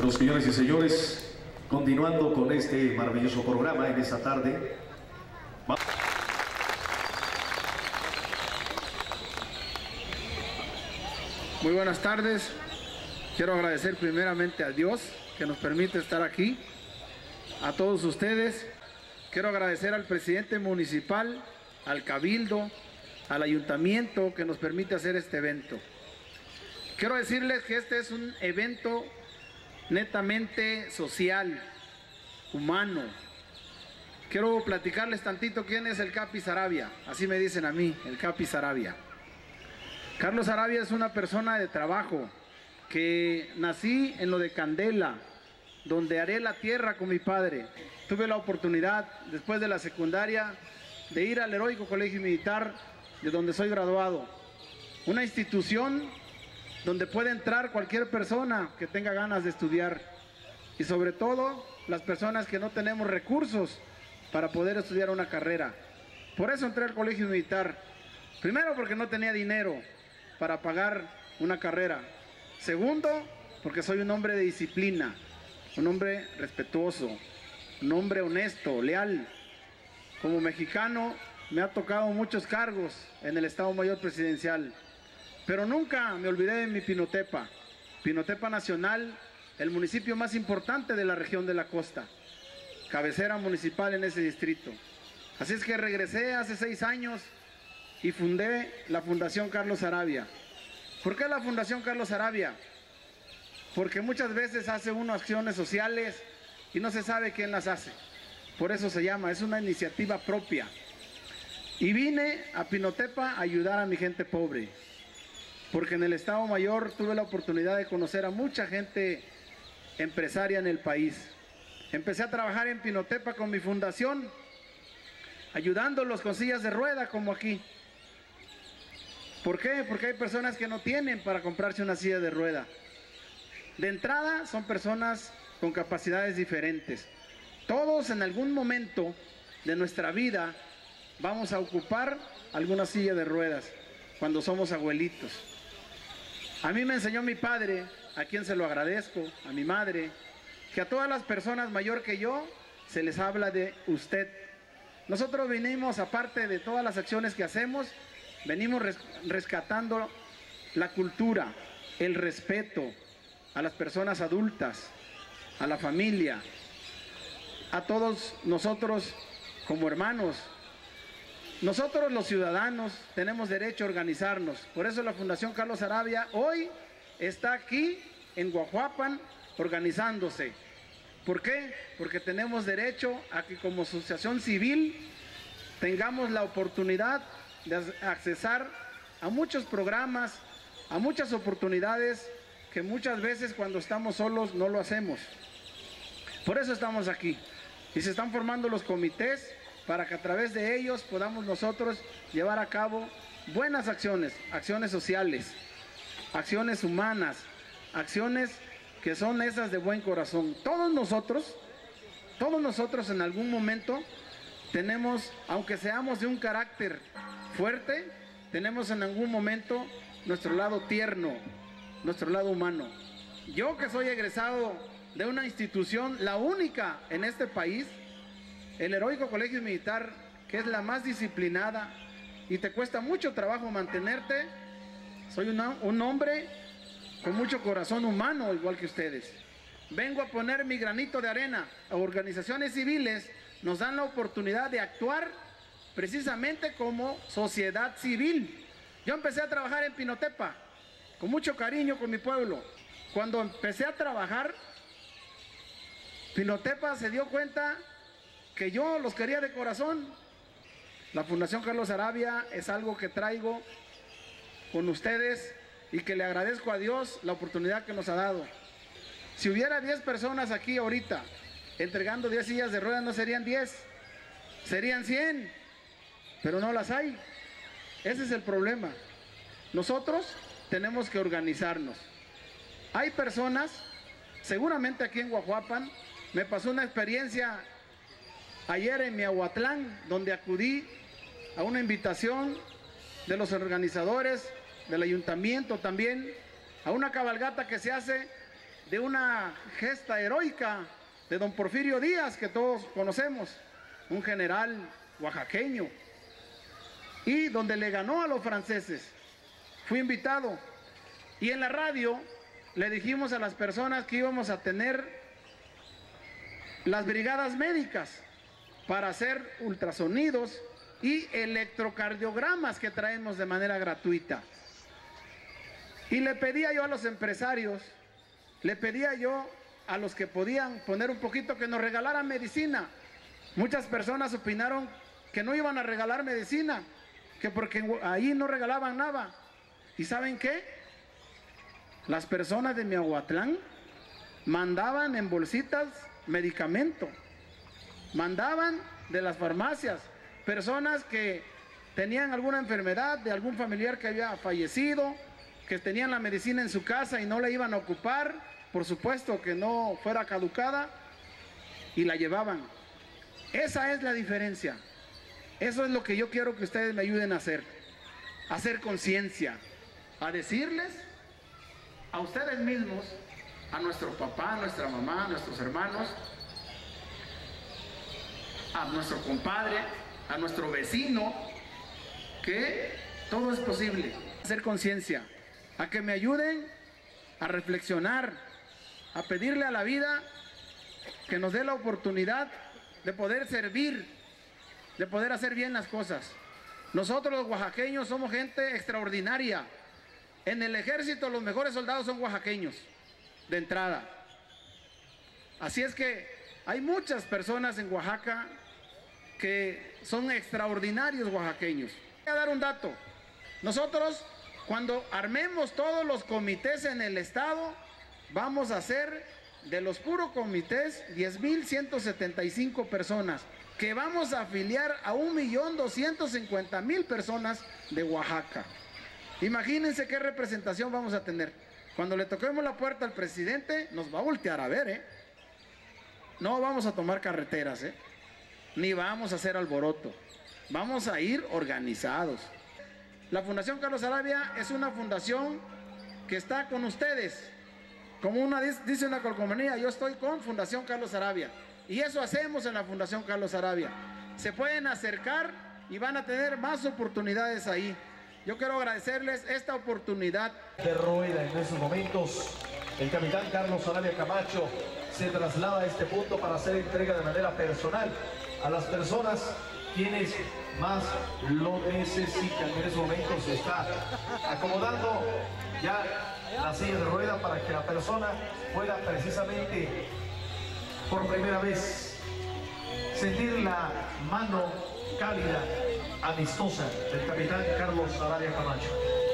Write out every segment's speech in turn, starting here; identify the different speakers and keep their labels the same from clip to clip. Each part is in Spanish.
Speaker 1: Los señores y señores, continuando con este maravilloso programa en esta tarde.
Speaker 2: Muy buenas tardes. Quiero agradecer primeramente a Dios que nos permite estar aquí, a todos ustedes. Quiero agradecer al presidente municipal, al cabildo, al ayuntamiento que nos permite hacer este evento. Quiero decirles que este es un evento netamente social, humano. Quiero platicarles tantito quién es el Capi Saravia. Así me dicen a mí, el Capi Saravia. Carlos Saravia es una persona de trabajo, que nací en lo de Candela, donde haré la tierra con mi padre. Tuve la oportunidad, después de la secundaria, de ir al Heroico Colegio Militar, de donde soy graduado. Una institución donde puede entrar cualquier persona que tenga ganas de estudiar. Y sobre todo, las personas que no tenemos recursos para poder estudiar una carrera. Por eso entré al Colegio Militar. Primero, porque no tenía dinero para pagar una carrera. Segundo, porque soy un hombre de disciplina, un hombre respetuoso, un hombre honesto, leal. Como mexicano me ha tocado muchos cargos en el Estado Mayor Presidencial, pero nunca me olvidé de mi Pinotepa. Pinotepa Nacional, el municipio más importante de la región de la costa, cabecera municipal en ese distrito. Así es que regresé hace 6 años y fundé la Fundación Carlos Saravia. ¿Por qué la Fundación Carlos Saravia? Porque muchas veces hace uno acciones sociales y no se sabe quién las hace. Por eso se llama, es una iniciativa propia. Y vine a Pinotepa a ayudar a mi gente pobre. Porque en el Estado Mayor tuve la oportunidad de conocer a mucha gente empresaria en el país. Empecé a trabajar en Pinotepa con mi fundación, ayudándolos con sillas de rueda como aquí. ¿Por qué? Porque hay personas que no tienen para comprarse una silla de rueda. De entrada son personas con capacidades diferentes. Todos en algún momento de nuestra vida vamos a ocupar alguna silla de ruedas cuando somos abuelitos. A mí me enseñó mi padre, a quien se lo agradezco, a mi madre, que a todas las personas mayor que yo se les habla de usted. Nosotros venimos, aparte de todas las acciones que hacemos, venimos rescatando la cultura, el respeto a las personas adultas, a la familia, a todos nosotros como hermanos. Nosotros los ciudadanos tenemos derecho a organizarnos. Por eso la Fundación Carlos Saravia hoy está aquí en Guajuapan organizándose. ¿Por qué? Porque tenemos derecho a que como asociación civil tengamos la oportunidad de accesar a muchos programas, a muchas oportunidades que muchas veces cuando estamos solos no lo hacemos. Por eso estamos aquí. Y se están formando los comités para que a través de ellos podamos nosotros llevar a cabo buenas acciones, acciones sociales, acciones humanas, acciones que son esas de buen corazón. Todos nosotros en algún momento tenemos, aunque seamos de un carácter fuerte, tenemos en algún momento nuestro lado tierno, nuestro lado humano. Yo que soy egresado de una institución, la única en este país, el Heroico Colegio Militar, que es la más disciplinada y te cuesta mucho trabajo mantenerte, soy un hombre con mucho corazón humano, igual que ustedes. Vengo a poner mi granito de arena. A organizaciones civiles nos dan la oportunidad de actuar precisamente como sociedad civil. Yo empecé a trabajar en Pinotepa, con mucho cariño con mi pueblo. Cuando empecé a trabajar, Pinotepa se dio cuenta que yo los quería de corazón. La Fundación Carlos Saravia es algo que traigo con ustedes y que le agradezco a Dios la oportunidad que nos ha dado. Si hubiera 10 personas aquí ahorita entregando 10 sillas de ruedas, no serían 10, serían 100, pero no las hay. Ese es el problema. Nosotros tenemos que organizarnos. Hay personas, seguramente aquí en Guajuapan, me pasó una experiencia ayer en Miahuatlán, donde acudí a una invitación de los organizadores, del ayuntamiento también, a una cabalgata que se hace de una gesta heroica de don Porfirio Díaz, que todos conocemos, un general oaxaqueño, y donde le ganó a los franceses. Fui invitado y en la radio le dijimos a las personas que íbamos a tener las brigadas médicas para hacer ultrasonidos y electrocardiogramas que traemos de manera gratuita. Y le pedía yo a los empresarios, le pedía yo a los que podían poner un poquito que nos regalaran medicina. Muchas personas opinaron que no iban a regalar medicina, que porque ahí no regalaban nada. ¿Y saben qué? Las personas de Miahuatlán mandaban en bolsitas medicamento, mandaban de las farmacias, personas que tenían alguna enfermedad de algún familiar que había fallecido, que tenían la medicina en su casa y no la iban a ocupar, por supuesto que no fuera caducada, y la llevaban. Esa es la diferencia. Eso es lo que yo quiero que ustedes me ayuden a hacer conciencia, a decirles a ustedes mismos, a nuestro papá, a nuestra mamá, a nuestros hermanos, a nuestro compadre, a nuestro vecino, que todo es posible. Hacer conciencia, a que me ayuden a reflexionar, a pedirle a la vida que nos dé la oportunidad de poder servir, de poder hacer bien las cosas. Nosotros los oaxaqueños somos gente extraordinaria. En el ejército los mejores soldados son oaxaqueños, de entrada. Así es que hay muchas personas en Oaxaca que son extraordinarios oaxaqueños. Voy a dar un dato. Nosotros, cuando armemos todos los comités en el estado, vamos a hacer de los puros comités 10,175 personas, que vamos a afiliar a 1,250,000 personas de Oaxaca. Imagínense qué representación vamos a tener. Cuando le toquemos la puerta al presidente, nos va a voltear a ver, No vamos a tomar carreteras, Ni vamos a hacer alboroto. Vamos a ir organizados. La Fundación Carlos Sarabia es una fundación que está con ustedes. Como dice una calcomanía, yo estoy con Fundación Carlos Sarabia. Y eso hacemos en la Fundación Carlos Sarabia. Se pueden acercar y van a tener más oportunidades ahí. Yo quiero agradecerles esta oportunidad.
Speaker 1: De Rueda, en esos momentos, el capitán Carlos Sarabia Camacho se traslada a este punto para hacer entrega de manera personal a las personas quienes más lo necesitan. En esos momentos se está acomodando ya la silla de rueda para que la persona pueda precisamente por primera vez sentir la mano cálida, amistosa del capitán Carlos Sarabia Camacho.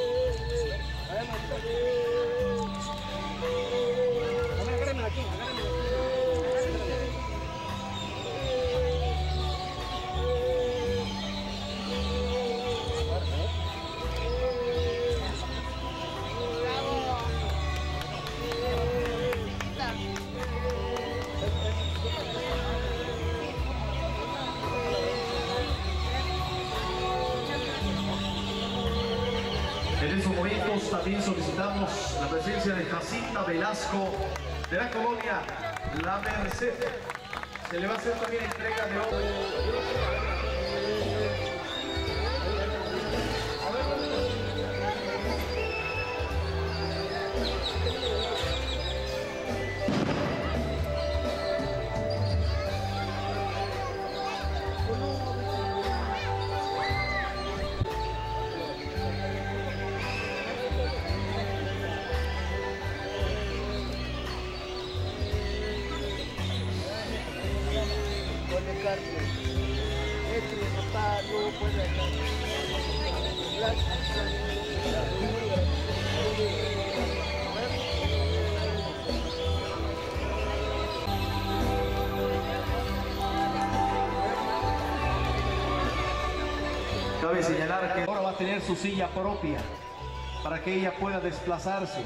Speaker 1: En estos momentos también solicitamos la presencia de Jacinta Velasco de la colonia La Merced. Se le va a hacer también entrega de oro. Cabe señalar que ahora va a tener su silla propia para que ella pueda desplazarse.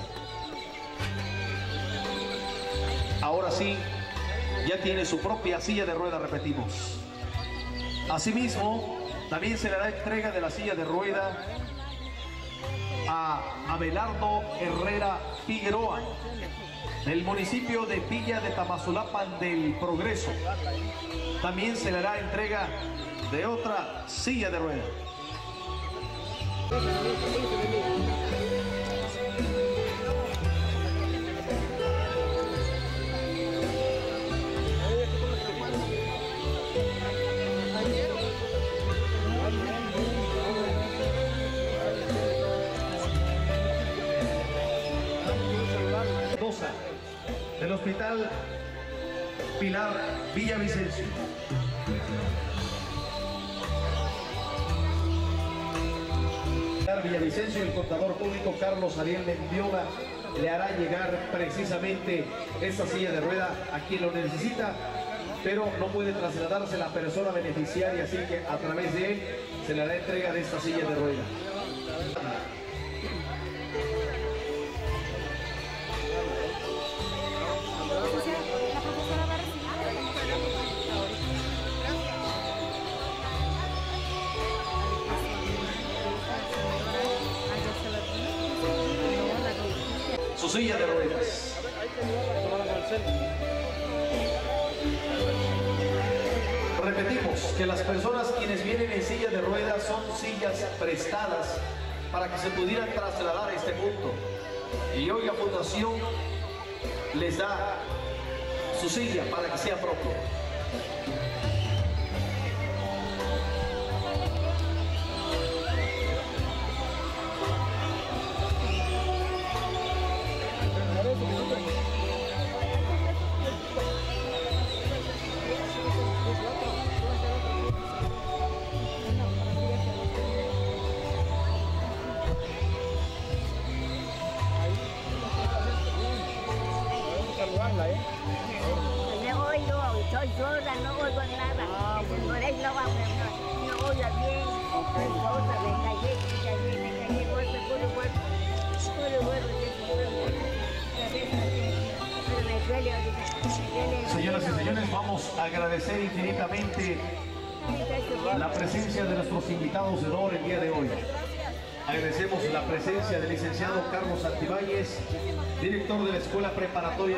Speaker 1: Ahora sí, ya tiene su propia silla de rueda, repetimos. Asimismo, también se le hará entrega de la silla de rueda a Abelardo Herrera Figueroa, del municipio de Villa de Tamazulapan del Progreso. También se le hará entrega de otra silla de ruedas. Del Hospital Pilar Villavicencio. Villavicencio, el contador público Carlos Ariel Mendiola le hará llegar precisamente esta silla de rueda a quien lo necesita, pero no puede trasladarse la persona beneficiaria, así que a través de él se le hará entrega de esta silla de rueda. Su silla de ruedas. Repetimos que las personas quienes vienen en silla de ruedas son sillas prestadas para que se pudieran trasladar a este punto. Y hoy la Fundación les da su silla para que sea propia.
Speaker 3: Soy sorda, no oigo nada. Por ahí no oigo bien. Me callé, golpe, puro golpe. Pero me duele ahorita.
Speaker 1: Señoras y señores, vamos a agradecer infinitamente la presencia de nuestros invitados de honor el día de hoy. Agradecemos la presencia del licenciado Carlos Santibáñez, director de la Escuela Preparatoria.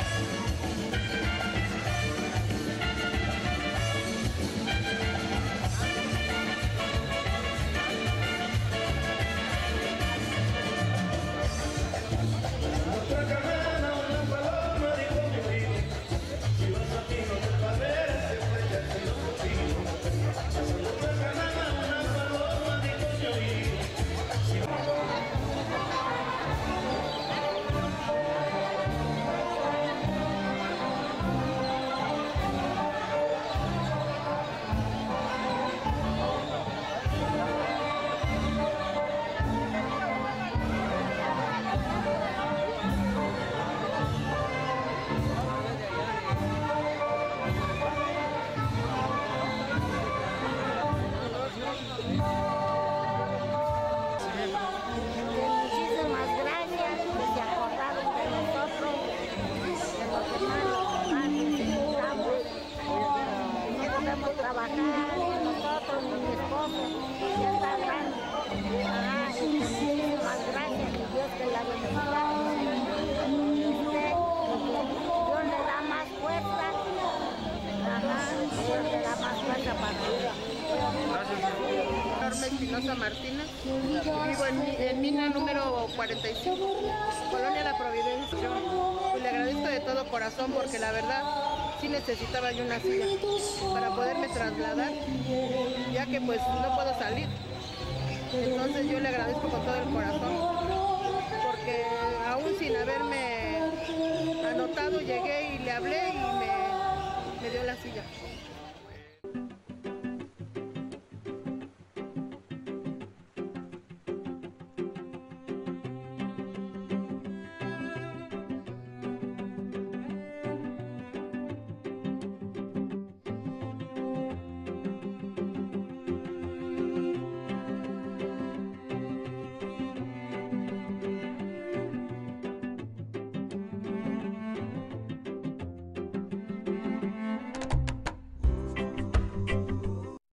Speaker 4: Espinosa Martínez, vivo en mina número 45, Colonia La Providencia. Pues le agradezco de todo corazón porque la verdad sí necesitaba yo una silla para poderme trasladar, ya que pues no puedo salir. Entonces yo le agradezco con todo el corazón, porque aún sin haberme anotado llegué y le hablé y me dio la silla.